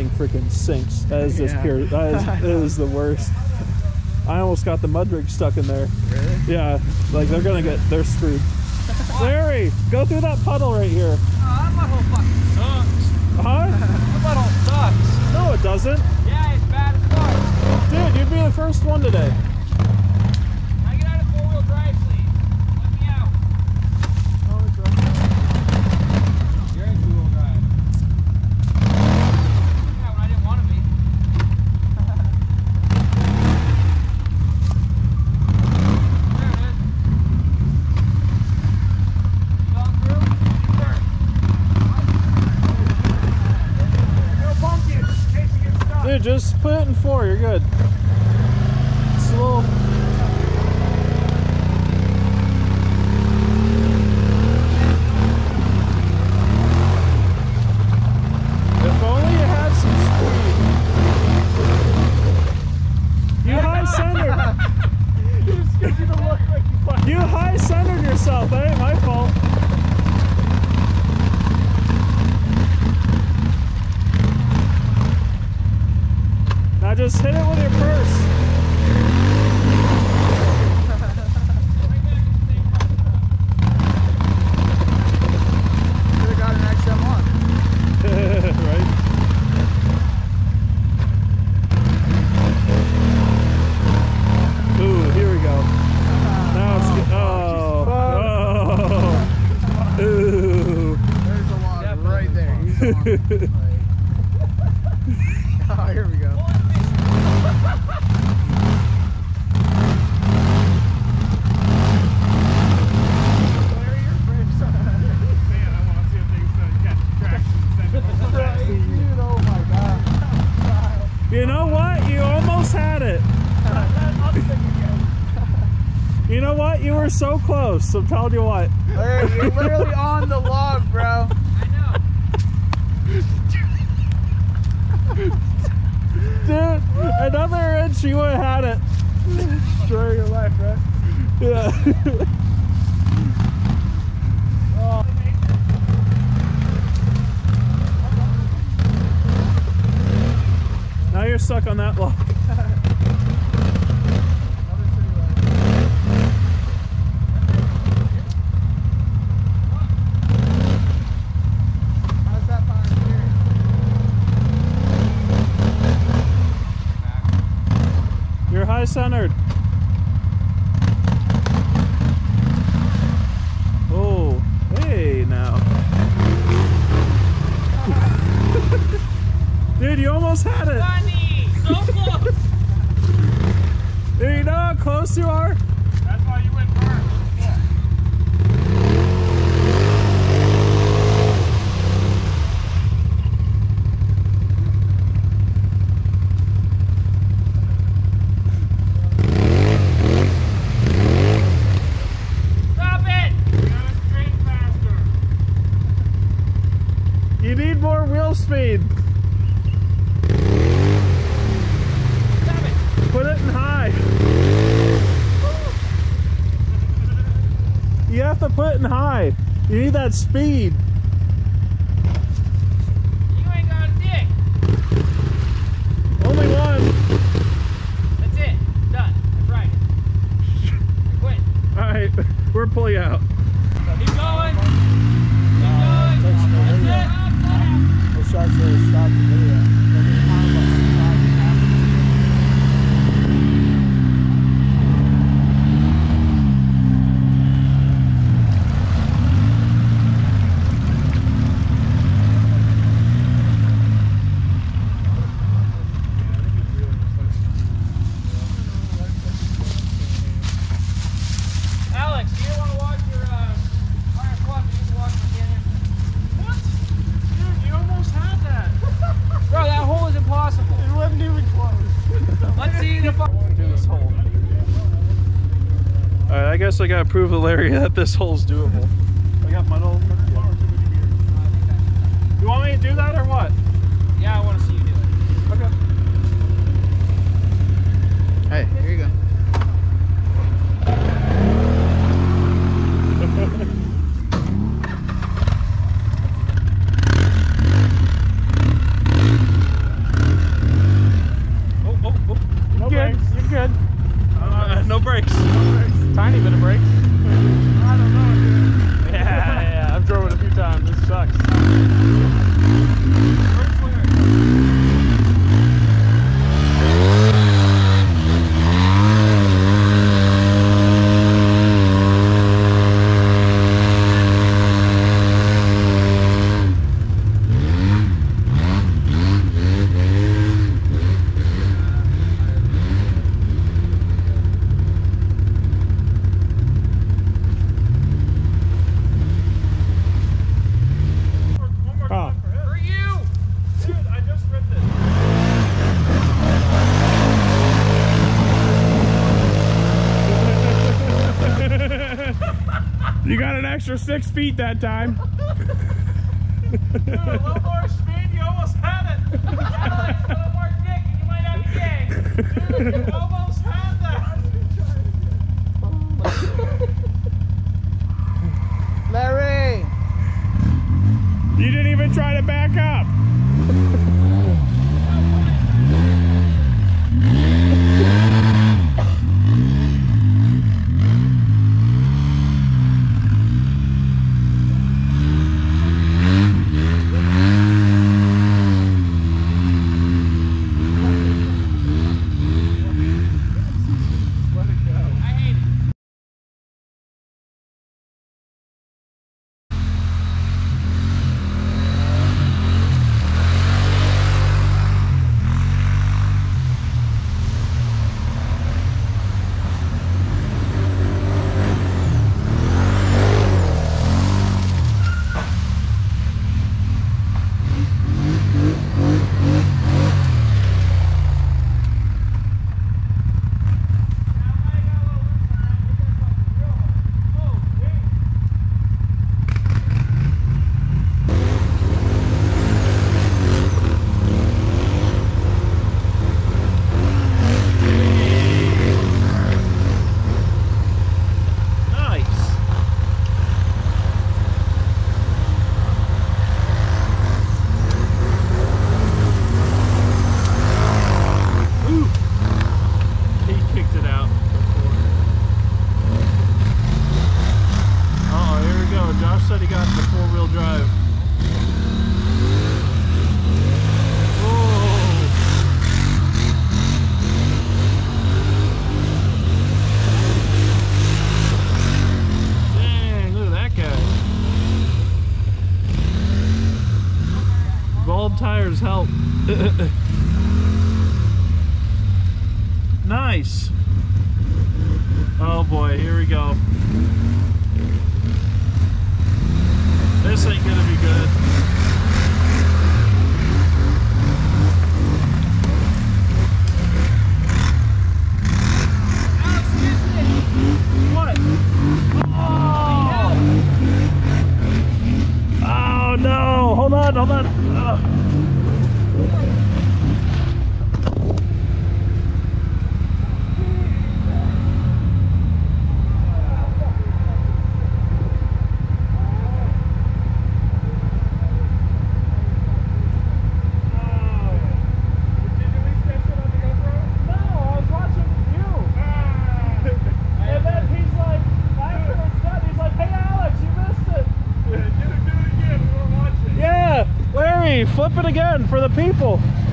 thing freaking sinks. That is just pure. That is the worst. I almost got the mud rig stuck in there. Really? Yeah, like they're screwed. Larry, go through that puddle right here. That butthole fucking sucks. Huh? That butthole sucks. No, it doesn't. Yeah, it's bad as fuck. Dude, you'd be the first one today. Can I get out of 4-wheel drive, please? Let me out. Oh, it's right. You're in 2-wheel drive. Yeah, when I didn't want to be. There it is. You going through? Sure. No bump you, just in case you get stuck. Dude, just put it in 4. You're good. It's a little. If only you had some speed. You high centered. You just get you to look like you fucking. You high centered yourself. That ain't my fault. Now just hit it with your purse. Could've got an XM1. Right? Ooh, here we go. Now it's good. Oh. Ooh. There's a log right there. He's on. Oh, here we go. You know what? You almost had it. You know what? You were so close. I'm telling you what. Larry, you're literally on the log, bro. I know. Dude, another inch you would have had it. Story of your life, right? Yeah. Oh. Now you're stuck on that log. How's that power steering? You're high centered. Oh, hey now. Dude, you almost had it. Funny! So close! Dude, you know how close you are? That's why you went first. Stop it! You gotta straight faster. You need more wheel speed. Stop it! Put it in high. You have to put it in high. You need that speed. You ain't got a dick. Only one. That's it. Done. I tried it. I quit. Alright, we're pulling out. Keep going. Keep going. That's it. It starts to stop the video. Alex, do you want to watch your fire squad? You can watch the canyon. What? Dude, you almost had that. Bro, that hole is impossible. It wasn't even close. Let's see the fuck. Do this hole. Alright, I guess I gotta prove to Larry that this hole's doable. I got mud all over. You want me to do that or what? Yeah, I want to see you do it. Okay. Hey, here you go. Tiny bit of brakes. I don't know, dude. Yeah, I've drove it a few times. It sucks. You got an extra 6 feet that time. Dude, a little more speed, you almost had it. Alex, a little more kick and you might have a game. Dude, you almost had that. Larry! You didn't even try to back up. Tires help. Nice. Oh boy, here we go. This ain't gonna be good. What? Oh! Oh no! Hold on, hold on. Flip it again for the people.